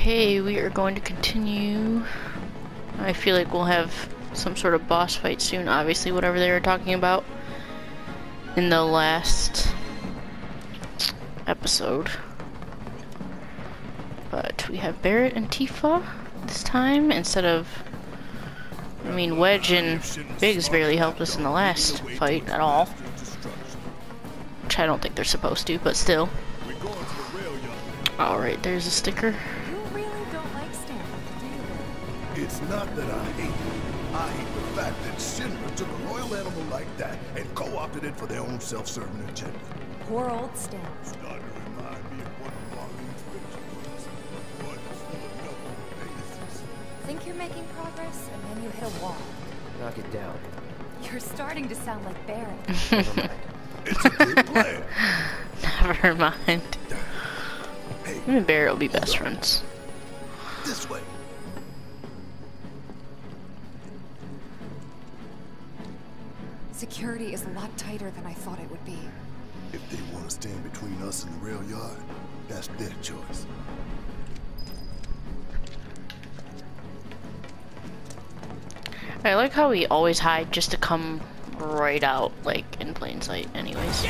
Okay, we are going to continue. I feel like we'll have some sort of boss fight soon, obviously, whatever they were talking about in the last episode. But we have Barret and Tifa this time, instead of... I mean, Wedge and Biggs barely helped us in the last fight at all. Which I don't think they're supposed to, but still. Alright, there's a sticker. You really don't like Stanley, do you? It's not that I hate it. I hate the fact that Shinra took a royal animal like that and co-opted it for their own self-serving agenda. Poor old Stan. Starting to remind me of one of Marlene's pictures. One full of noble faces. Think you're making progress, and then you hit a wall. Knock it down. You're starting to sound like Barret. Never mind. It's a good plan. Never mind. Hey, Him and Barret will be best friends. this way. Security is a lot tighter than I thought it would be. If they want to stand between us and the rail yard, that's their choice. I like how we always hide just to come right out, like, in plain sight anyways.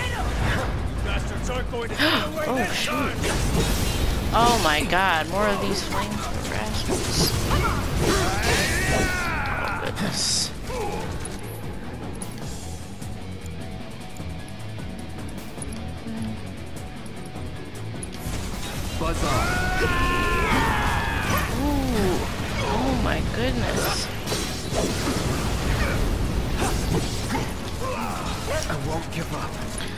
Oh, shoot. Oh my god, more of these flamethrower assholes. Oh, goodness. Buzz off. Ooh. Oh my goodness. I won't give up.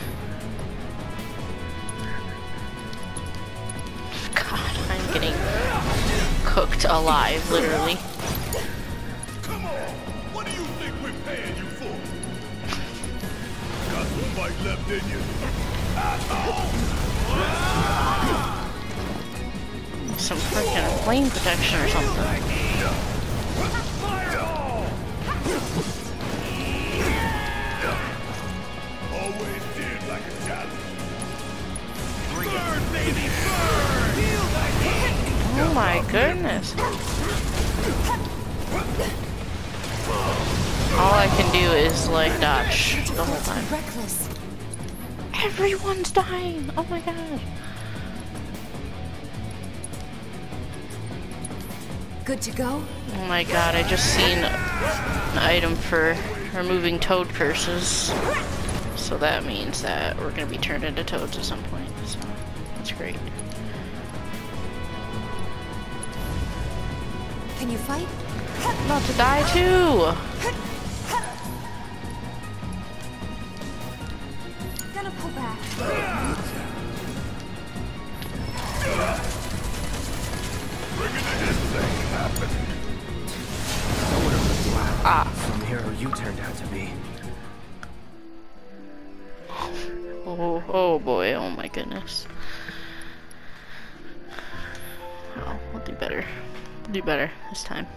God, I'm getting cooked alive, literally. Come on! What do you think we're paying you for? Got some fight left in you? Some freaking flame protection or something. Always did like a challenge. Burn, baby, burn! Oh my goodness. All I can do is like dodge the whole time. Reckless. Everyone's dying! Oh my god. Good to go? Oh my god, I just seen an item for removing toad curses. So that means that we're gonna be turned into toads at some point. So that's great. Can you fight? I'm about to die too! Gonna pull back. From the hero you turned out to be. Oh boy, oh my goodness. Oh, we'll do better. We'll do better this time.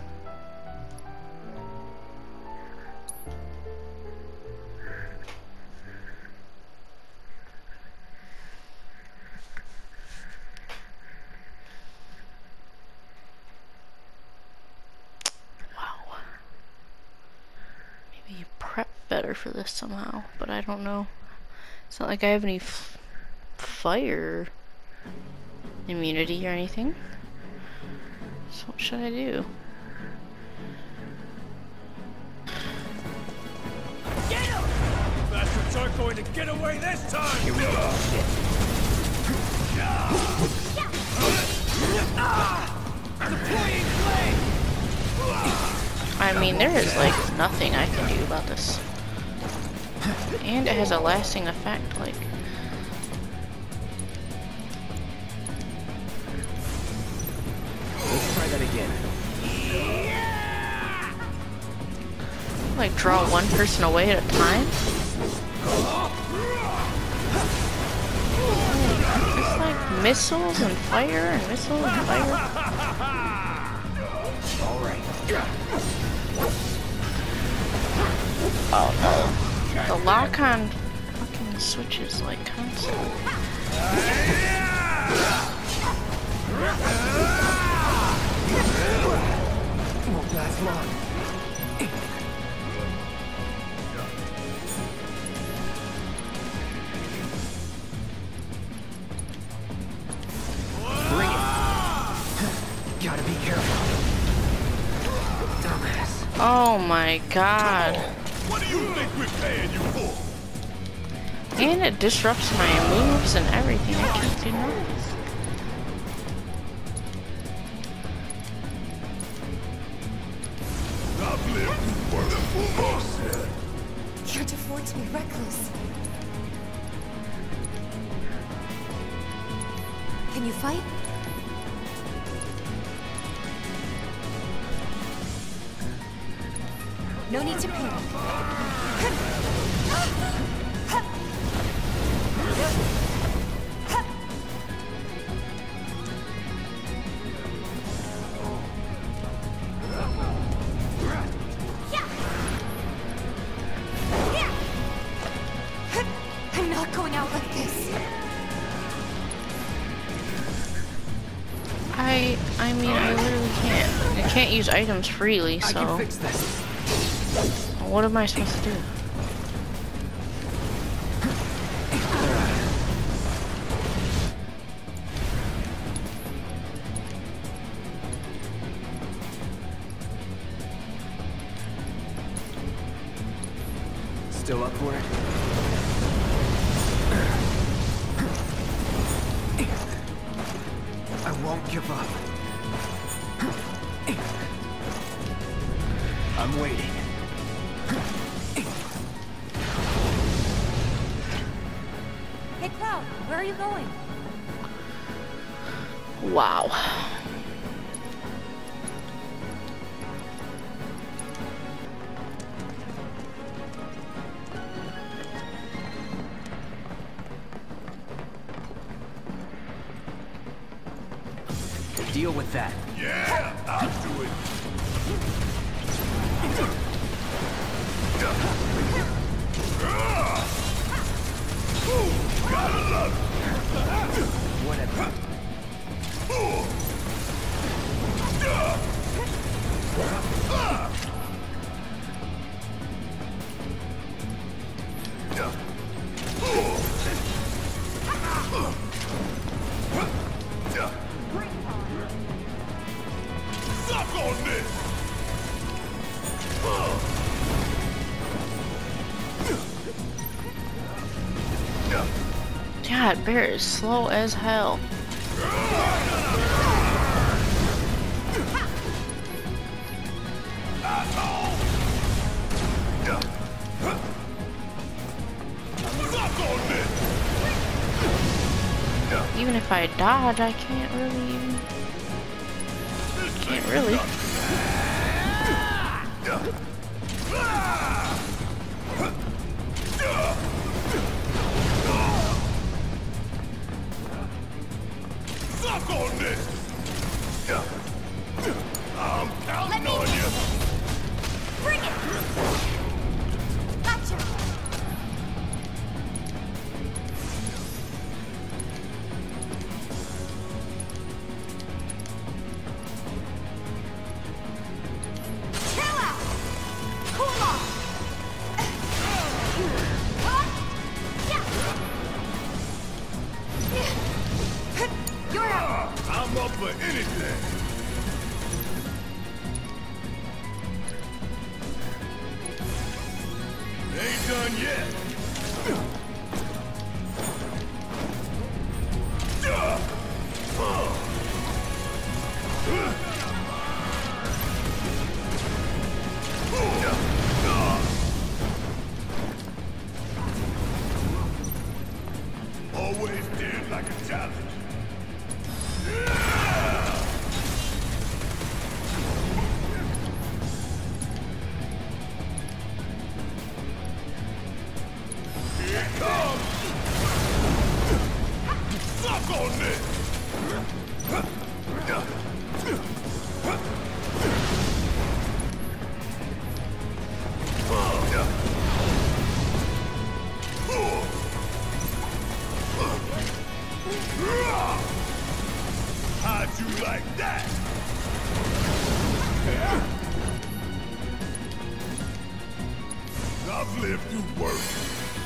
Wow. Maybe prep better for this somehow, but I don't know. It's not like I have any fire immunity or anything. So what should I do? Get him! You bastards aren't going to get away this time! Here we go. Deploying flame! I mean, there is like nothing I can do about this. And it has a lasting effect, like... Let's try that again. Like, draw one person away at a time? It's like missiles and fire and missiles and fire. All right. Oh no. The lock-on fucking switches like constant. Won't last long. Bring it. Gotta be careful. Dumbass. Oh my god. What do you think we're paying you for? And it disrupts my moves and everything. I can't do nothing. I've lived through worse than most. Can't afford to be reckless. Can you fight? No need to panic. I'm not going out like this. I mean, I literally can't. I can't use items freely, I can so fix this. what am I supposed to do? Still up for it? I won't give up. I'm waiting. Hey, Cloud, where are you going? Wow. Deal with that. Yeah, I'll do it. Gotta love it. Whatever. Suck on this. God, Bear is slow as hell. Even if I dodge, I can't really even... Can't really. Suck on this! I'm counting on you! Bring it! Gotcha! Chill out! Cool off! You're out! I'm up for anything! Ain't done yet! Always did like a challenge. Here it comes! Suck on this! How'd you like that? I've lived through worse.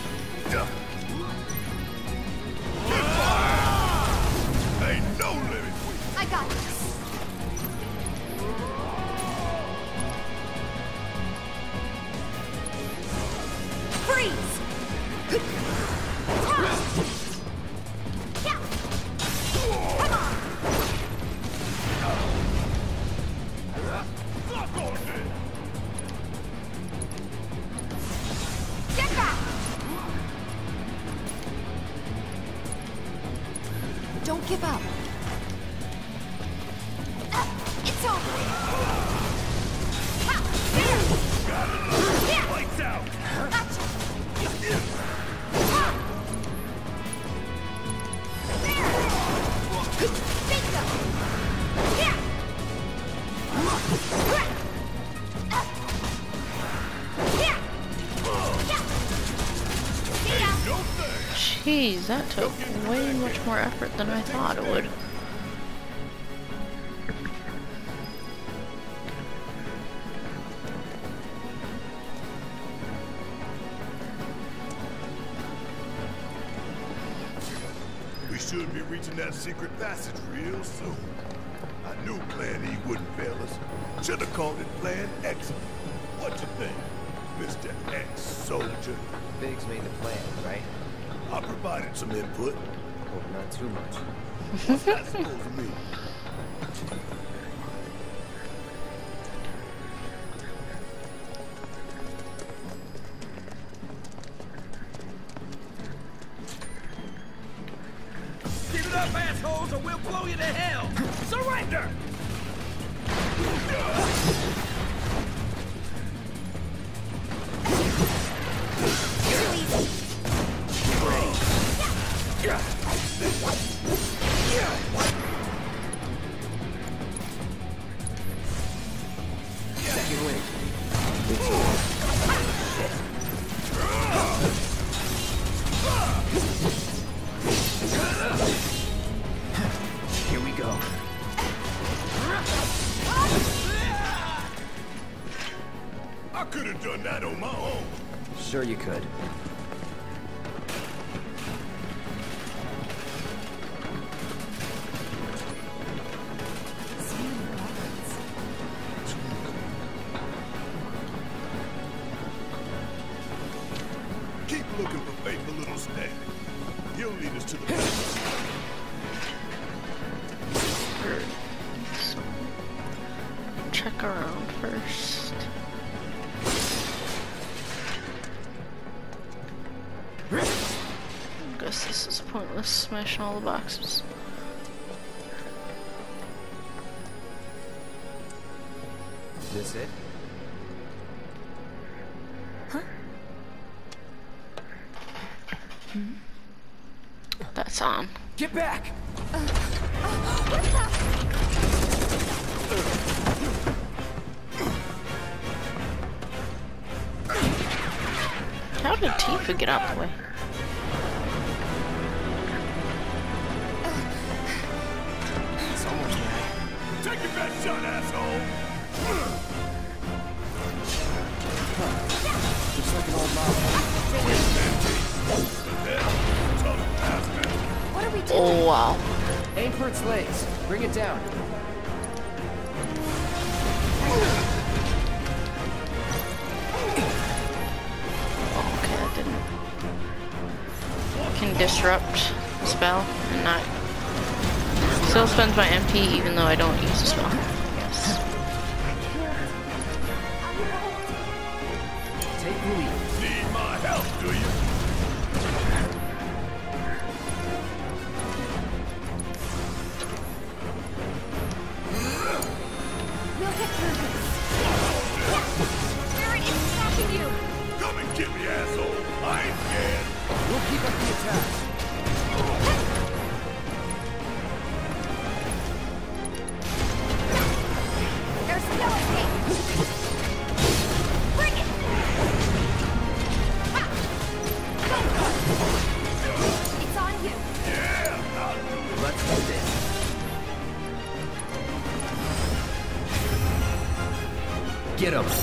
Ain't no limit. I got this. Freeze! Yeah. Come on! Fuck on this. Get back! Don't give up. It's over. Ha! There! Yeah! Lights out. Gotcha! Ha! There! Bingo! Yeah! Yeah! Yeah! See ya! No thanks. Jeez, that took way much more effort than I thought it would. We should be reaching that secret passage real soon. I knew Plan E wouldn't fail us. Should have called it Plan X. What you think, Mr. Ex-Soldier? Biggs made the plan, right? I provided some input. Hope not too much. What's that supposed to mean? Give it up, assholes, or we'll blow you to hell! Surrender! Too easy. Second wing. Here we go. I could have done that on my own. Sure you could. So many weapons. Keep looking for faithful little Stanley. He'll lead us to the place. Check around first. Guess this is pointless, smashing all the boxes. This it? That's on. Get back! How did Tifa get out the way? It's almost there. Take your best shot, asshole! Looks like an old model. What are we doing? Oh wow. Aim for its legs. Bring it down. Okay, that didn't. Can disrupt spell and not. Still spends my MP even though I don't use the spell. Yes. Take the lead. Need my help, do you? We'll get through this. Spirit is attacking you. Come and get me, asshole! I ain't scared! We'll keep up the attack. There's no escape. Bring it. Ha! Go. It's on you. Yeah, I'll do it. Let's do this. Get him.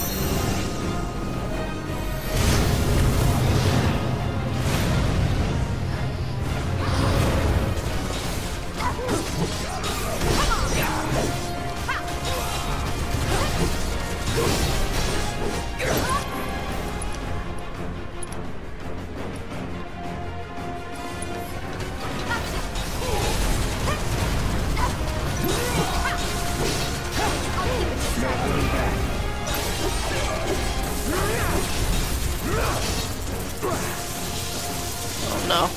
Oh no.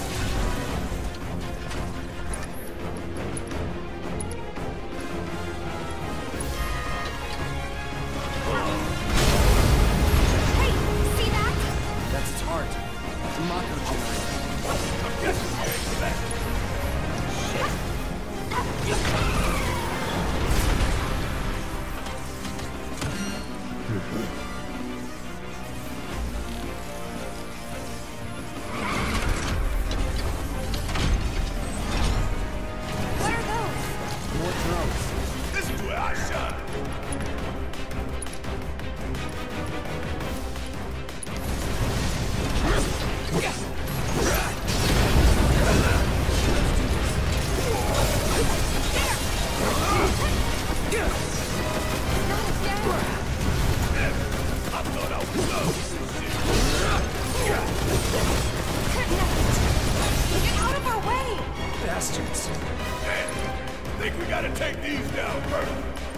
Hey, see that? That's its heart. The Mako generator. What are those? More drones. This is where I shine. Get out of our way! Bastards. Think we gotta take these down first.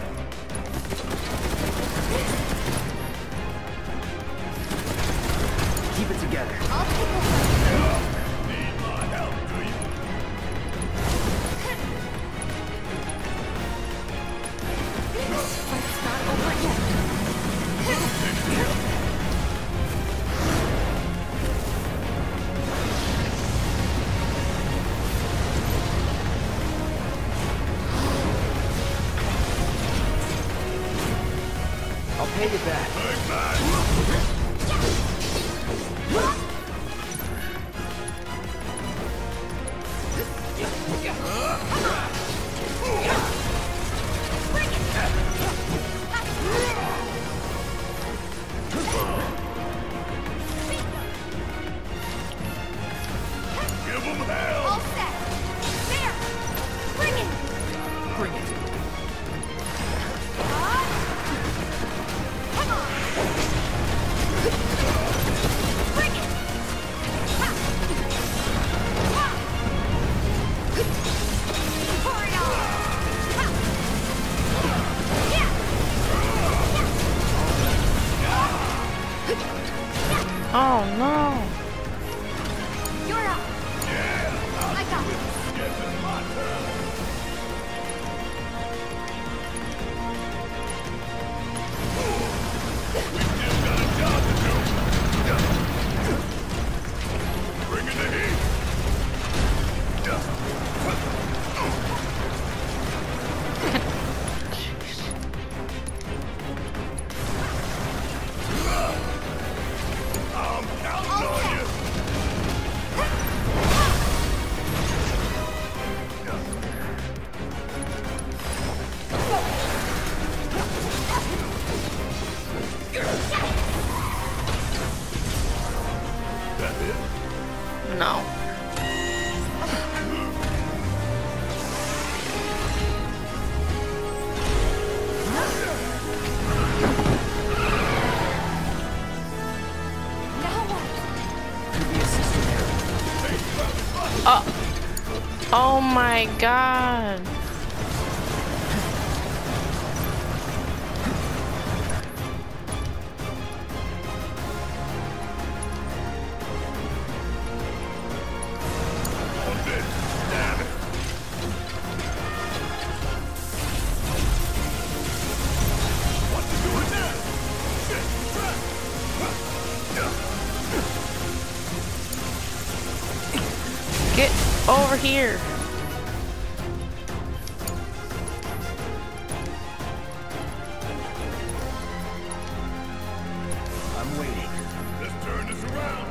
Keep it together. I'll take over. Need my help, do you? Fight's not over yet. I'll pay you back. Give them hell. All set. There! Bring it! Bring it. Come on! Bring it! Ha! Ha! Pour it on! Ha! Yeah! Oh no. You're up! I got this! Bring in the heat. I'm counting on you. That's it. No. Now what? Could be a system error. Oh my god. On this. Damn it. What to do with that? Shit, trap. Get over here. I'm waiting. Let's turn this around.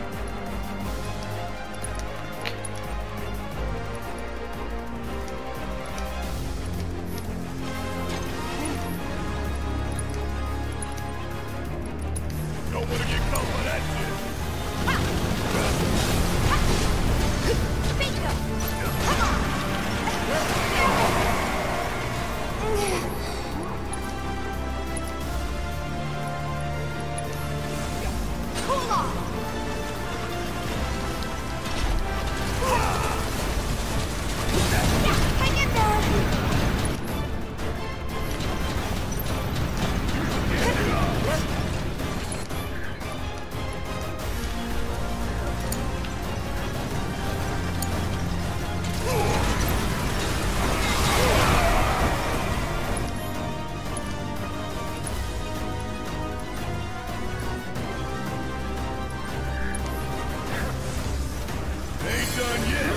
done yet.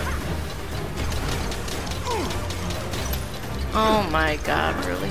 Oh my god, really?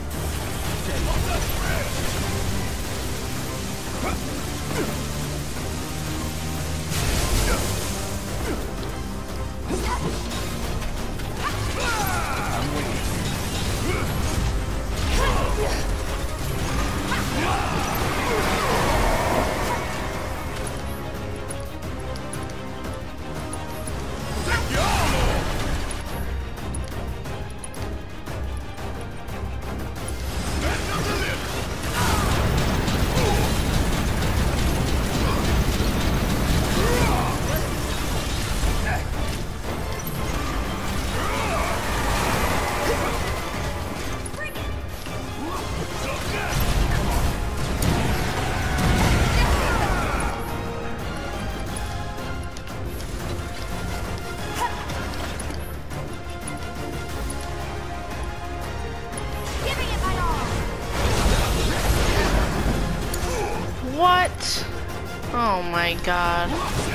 What? Oh my god.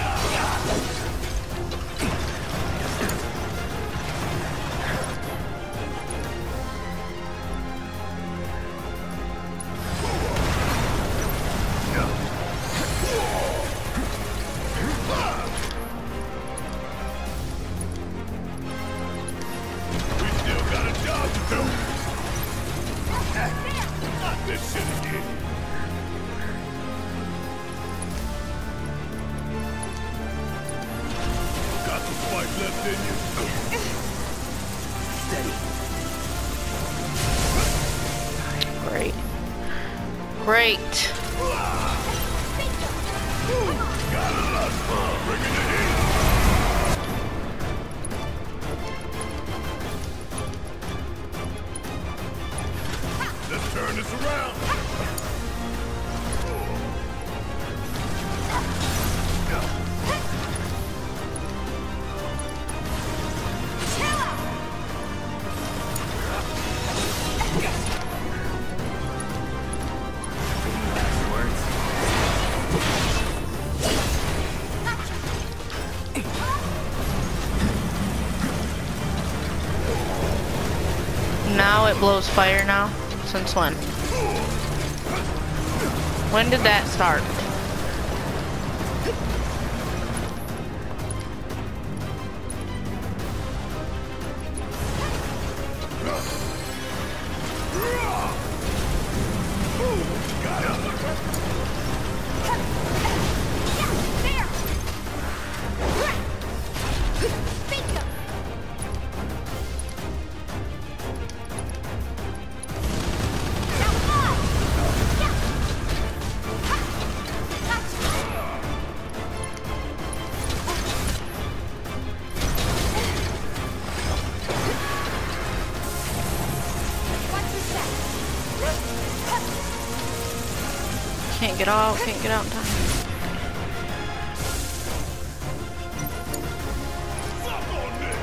We still got a job to do. Not this shit again. Got some fight left in you. Great. Great. Got a lot of bringing it in. Let's turn this around. Now it blows fire now? Since when? When did that start? Can't get out in time. Fuck on this.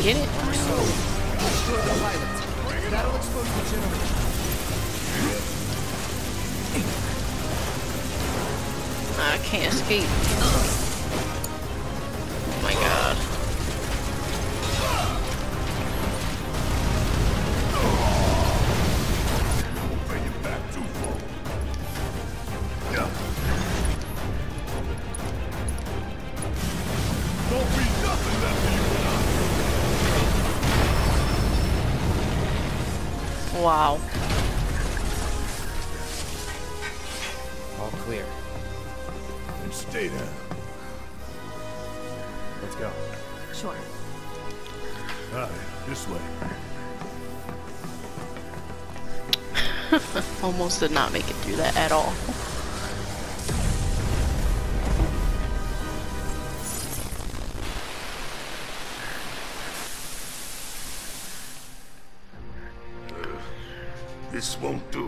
Get it? Destroy the pilot. That'll expose the generator. I can't escape. Oh my god. Bring it back too far. Yeah. Don't be nothing left of you and I. Wow. All clear. And stay down. Let's go. Sure. All right, this way. Almost did not make it through that at all. This won't do.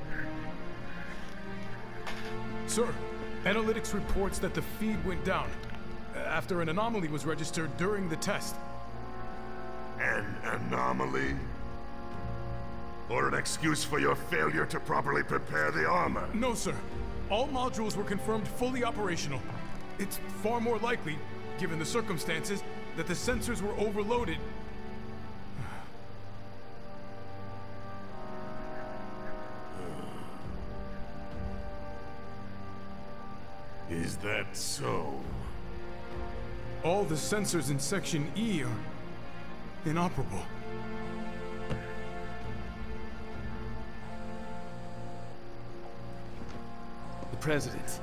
Sir, analytics reports that the feed went down after an anomaly was registered during the test. An anomaly? Or an excuse for your failure to properly prepare the armor? No, sir. All modules were confirmed fully operational. It's far more likely, given the circumstances, that the sensors were overloaded. Is that so? All the sensors in Section E are inoperable. The President.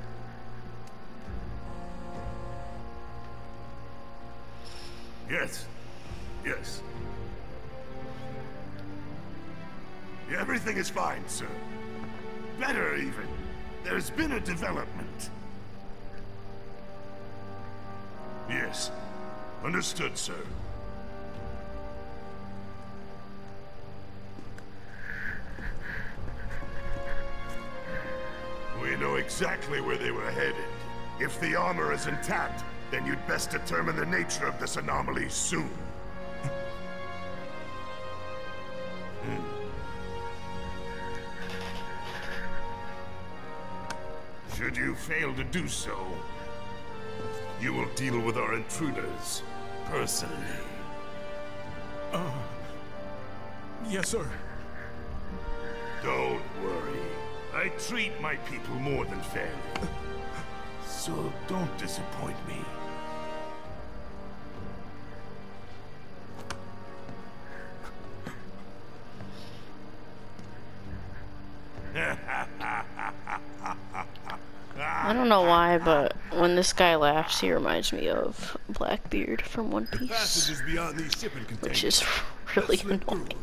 Yes. Yes. Everything is fine, sir. Better, even. There's been a development. Yes. Understood, sir. We know exactly where they were headed. If the armor is intact, then you'd best determine the nature of this anomaly soon. Should you fail to do so, you will deal with our intruders personally. Yes, sir. Don't worry. I treat my people more than fairly. So don't disappoint me. I don't know why, but when this guy laughs, he reminds me of Blackbeard from One Piece, Passages beyond these shipping containers. which is really Slip through. annoying.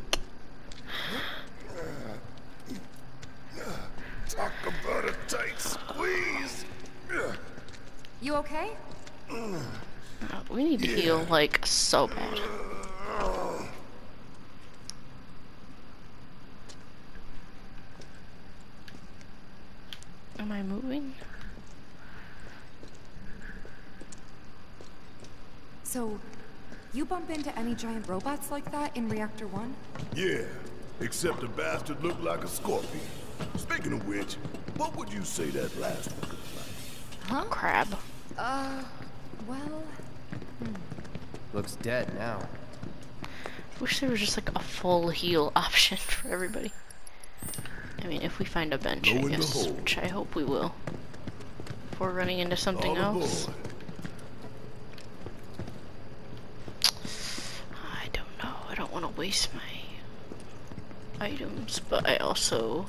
Talk about a tight squeeze. You okay? We need to heal, like, so bad. Am I moving? So, you bump into any giant robots like that in Reactor 1? Yeah, except the bastard looked like a scorpion. Speaking of which, what would you say that last one looked like? Huh? Crab. Well... Looks dead now. Wish there was just like a full heal option for everybody. I mean, if we find a bench, Go I in the guess, hole. which I hope we will. Before running into something All else. aboard. I don't know. I don't want to waste my items, but I also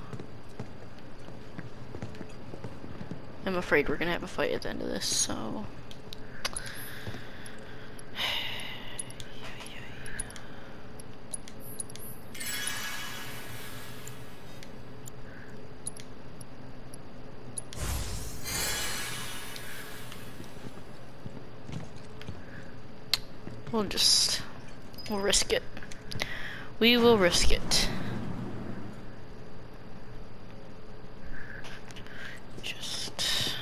am afraid we're gonna have a fight at the end of this, so. We'll risk it. We will risk it. Just...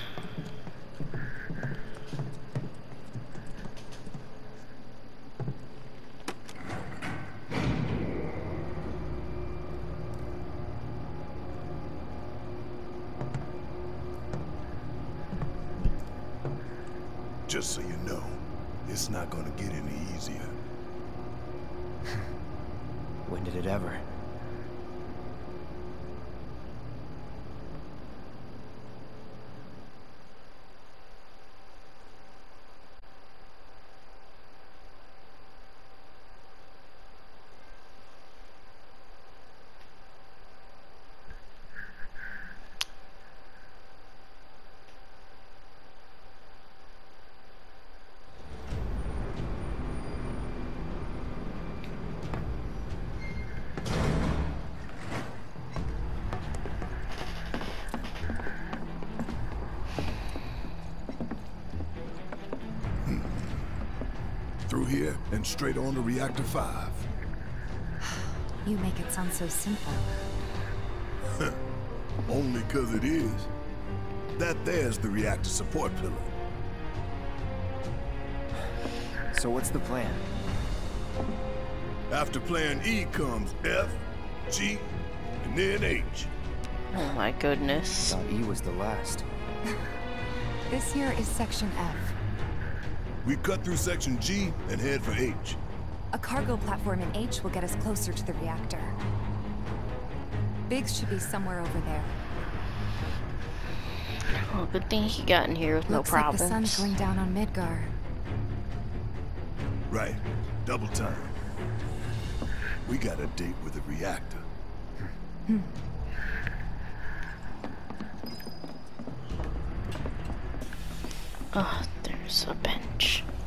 Just so you know, it's not gonna get any easier. When did it ever? Through here and straight on to Reactor 5. You make it sound so simple. Only 'cause it is. That there's the reactor support pillar. So what's the plan? After plan E comes F, G, and then H. Oh my goodness. Thought E was the last. This here is Section F. We cut through Section G and head for H. A cargo platform in H will get us closer to the reactor. Biggs should be somewhere over there. Oh, good thing he got in here with no Looks like problems. the sun's going down on Midgar. Right. Double time. We got a date with the reactor. Oh, there's a bench.